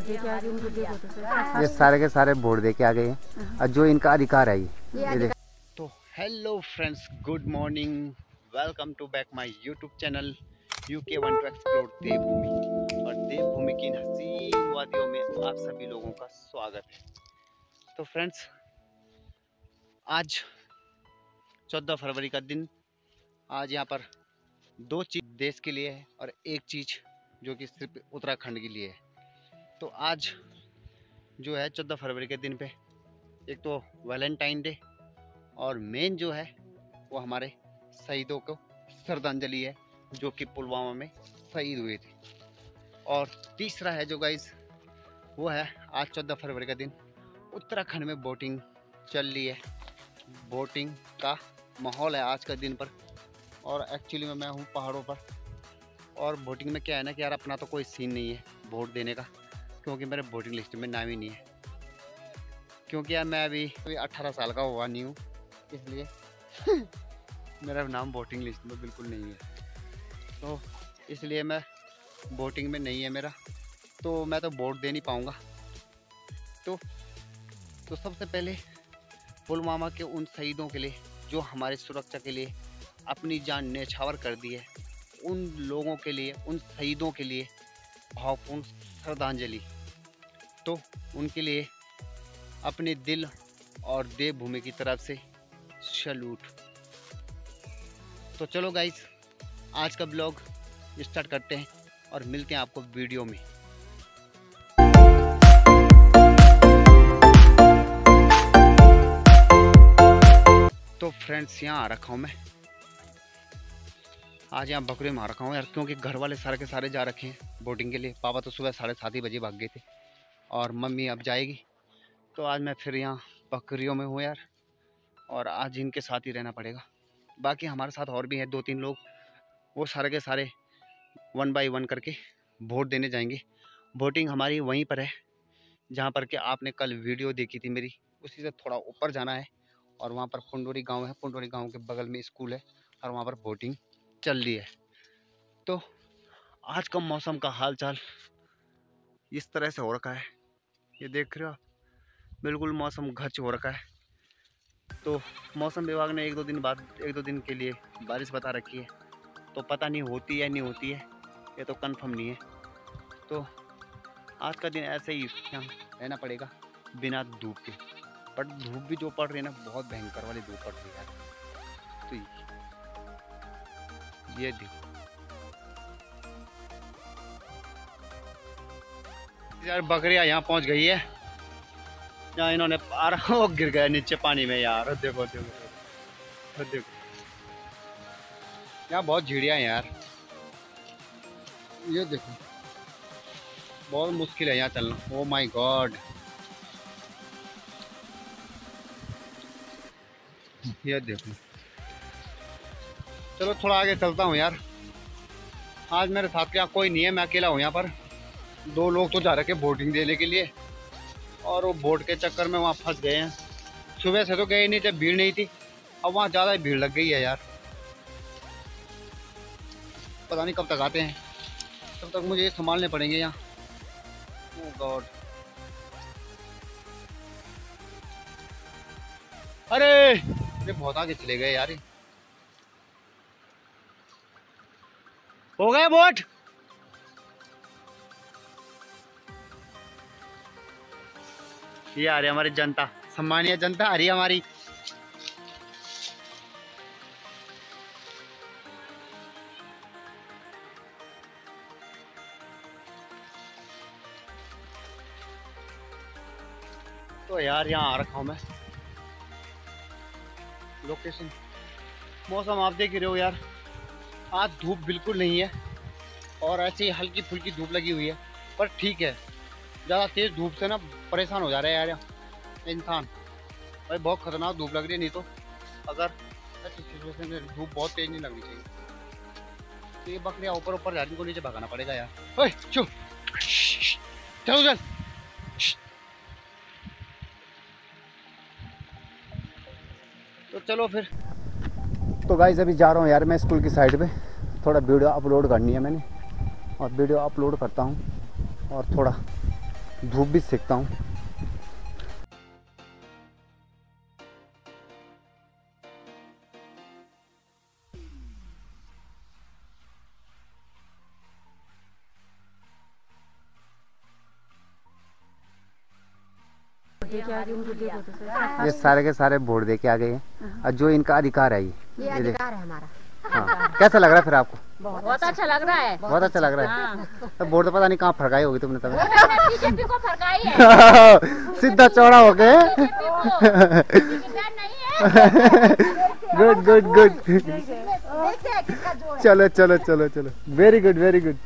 दे के आ गए, उनको देखो तो सर। ये सारे के सारे वोट दे के आ गए हैं और जो इनका अधिकार है ये तो hello friends, good morning, welcome to back my YouTube channel UK Want to Explore Devbhoomi. और देवभूमि की इन हसीन वादियों में आप सभी लोगों का स्वागत है। तो फ्रेंड्स, आज 14 फरवरी का दिन, आज यहाँ पर दो चीज़ देश के लिए है और एक चीज़ जो कि सिर्फ उत्तराखंड के लिए है। तो आज जो है 14 फरवरी के दिन पे एक तो वैलेंटाइन डे और मेन जो है वो हमारे शहीदों को श्रद्धांजलि है जो कि पुलवामा में शहीद हुए थे। और तीसरा है जो गाइस वो है आज 14 फरवरी का दिन उत्तराखंड में बोटिंग चल रही है। बोटिंग का माहौल है आज का दिन पर। और एक्चुअली में मैं हूँ पहाड़ों पर और बोटिंग में क्या है ना कि यार अपना तो कोई सीन नहीं है वोट देने का, क्योंकि मेरे वोटिंग लिस्ट में नाम ही नहीं है। क्योंकि यार मैं अभी 18 साल का हुआ नहीं हूँ, इसलिए मेरा नाम वोटिंग लिस्ट में बिल्कुल नहीं है। तो इसलिए मैं वोटिंग में नहीं है मेरा, तो मैं तो वोट दे नहीं पाऊँगा। तो सबसे पहले पुलवामा के उन शहीदों के लिए जो हमारी सुरक्षा के लिए अपनी जान न्यौछावर कर दी है, उन लोगों के लिए, उन शहीदों के लिए भावपूर्ण श्रद्धांजलि। तो उनके लिए अपने दिल और देवभूमि की तरफ से सैल्यूट। तो चलो गाइस, आज का ब्लॉग स्टार्ट करते हैं और मिलते हैं आपको वीडियो में। तो फ्रेंड्स, यहाँ आ रखा हूँ मैं, आज यहाँ बकरे में आ रखा हूँ यार, क्योंकि घर वाले सारे के सारे जा रखे हैं बोटिंग के लिए। पापा तो सुबह 7:30 बजे भाग गए थे और मम्मी अब जाएगी। तो आज मैं फिर यहाँ बकरियों में हूँ यार, और आज इनके साथ ही रहना पड़ेगा। बाकी हमारे साथ और भी हैं 2-3 लोग, वो सारे के सारे 1 बाय 1 करके वोट देने जाएंगे। वोटिंग हमारी वहीं पर है जहाँ पर कि आपने कल वीडियो देखी थी मेरी, उसी से थोड़ा ऊपर जाना है और वहाँ पर पुंडोरी गांव है। पुंडोरी गांव के बगल में स्कूल है और वहाँ पर वोटिंग चल रही है। तो आज का मौसम का हाल चाल इस तरह से हो रखा है, ये देख रहे हो, बिल्कुल मौसम घच हो रखा है। तो मौसम विभाग ने 1-2 दिन के लिए बारिश बता रखी है, तो पता नहीं होती है नहीं होती है, ये तो कंफर्म नहीं है। तो आज का दिन ऐसे ही यहाँ रहना पड़ेगा बिना धूप के। बट धूप भी जो पड़ रही है ना, बहुत भयंकर वाली धूप पड़ रही है। तो ये देखो यार, बकरियां यहाँ पहुँच गई है यहाँ, इन्होंने गिर गया नीचे पानी में यार। देखो देखो देखो, यहाँ बहुत झीड़ियाँ हैं यार, ये देखो बहुत मुश्किल है यहाँ चलना। ओ माय गॉड, ये देखो। चलो थोड़ा आगे चलता हूँ यार। आज मेरे साथ क्या कोई नहीं है, मैं अकेला हूँ यहाँ पर। 2 लोग तो जा रखे बोटिंग देने के लिए और वो बोट के चक्कर में वहाँ फंस गए हैं। सुबह से तो गए नहीं थे, भीड़ नहीं थी, अब वहाँ ज़्यादा ही भीड़ लग गई है यार। पता नहीं कब तक आते हैं, तब तक मुझे ये संभालने पड़ेंगे यहाँ। ओह गॉड, अरे ये बहुत आगे चले गए यार। हो गए बोट, ये आ रही हमारी जनता, सम्मानीय जनता आ रही है हमारी। तो यार यहाँ आ रखा हूँ मैं, लोकेशन। मौसम आप देख ही रहे हो यार, आज धूप बिल्कुल नहीं है और ऐसी हल्की फुल्की धूप लगी हुई है, पर ठीक है। ज़्यादा तेज़ धूप से ना परेशान हो जा रहा है यार इंसान। भाई बहुत खतरनाक धूप लग रही है, नहीं तो अगर ऐसी सिचुएशन में धूप बहुत तेज़ नहीं लगनी चाहिए। तो ये बकरियाँ ऊपर ऊपर जा रही, इनको नीचे भगाना पड़ेगा यार। ओए चुप, चलो चल। तो चलो फिर। तो गाइस अभी जा रहा हूँ यार मैं स्कूल की साइड पे, थोड़ा वीडियो अपलोड करनी है मैंने, और वीडियो अपलोड करता हूँ और थोड़ा धूप भी सेकता हूँ। ये सारे के सारे वोट दे के आ गए हैं और जो इनका अधिकार है ये अधिकार है हमारा। हाँ, कैसा लग रहा है फिर आपको? बहुत अच्छा लग रहा है। बहुत अच्छा लग रहा है। तो वोट तो पता नहीं कहाँ फरकाई होगी तुमने तब। बीजेपी को फरकाई है। सीधा चौड़ा हो गए। Good good good. चलो चलो चलो चलो, वेरी गुड वेरी गुड।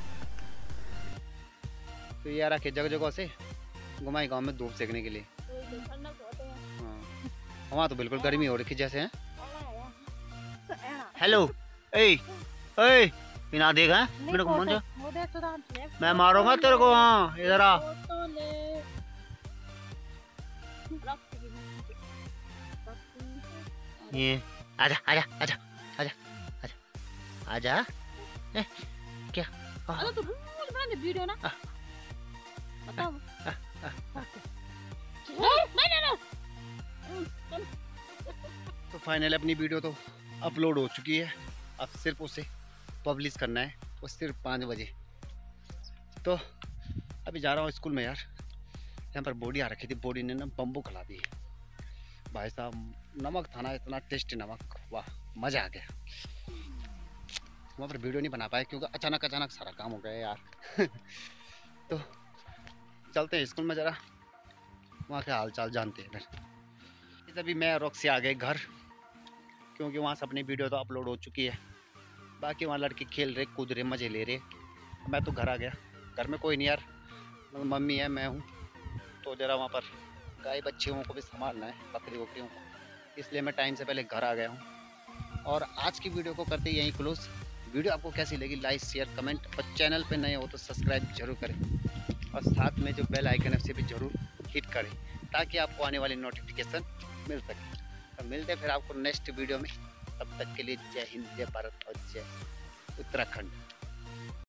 तो ये आ रहा जगह जगह से घुमाई गांव में धूप सेकने के लिए। हाँ, वहाँ तो बिल्कुल गर्मी हो रही जैसे है। हेलो ए ए बिना देखा मेरे को मन मैं मारूंगा तेरे को। हाँ इधर आ। ये आजा आजा आजा आजा आजा आजा। क्या तो बना दे वीडियो ना। बताओ। तो फाइनल अपनी वीडियो तो अपलोड हो चुकी है। अब सिर्फ उसे पब्लिश करना है, वो सिर्फ 5 बजे। तो अभी जा रहा हूँ स्कूल में यार। यहाँ पर बॉडी आ रखी थी, बॉडी ने ना बम्बू खिला दी भाई साहब। नमक था ना, इतना टेस्टी नमक, वाह मज़ा आ गया। वहाँ पर वीडियो नहीं बना पाए क्योंकि अचानक अचानक सारा काम हो गया यार। तो चलते हैं स्कूल में, ज़रा वहाँ के हाल चाल जानते हैं फिर। तभी मैं रॉक्सी आ गए घर, क्योंकि वहाँ से अपनी वीडियो तो अपलोड हो चुकी है। बाकी वहाँ लड़के खेल रहे, कूद रहे, मज़े ले रहे। मैं तो घर आ गया। घर में कोई नहीं यार, मम्मी है, मैं हूँ। तो ज़रा वहाँ पर गाय बच्चियों को भी संभालना है, बकरी बकरियों को, इसलिए मैं टाइम से पहले घर आ गया हूँ। और आज की वीडियो को करते यहीं क्लोज। वीडियो आपको कैसी लगी लाइक शेयर कमेंट, और चैनल पे नए हो तो सब्सक्राइब जरूर करें, और साथ में जो बेल आइकन है उसे भी ज़रूर हिट करें, ताकि आपको आने वाली नोटिफिकेशन मिल सके। तो मिलते हैं फिर आपको नेक्स्ट वीडियो में। तब तक के लिए जय हिंद, जय भारत और जय उत्तराखंड।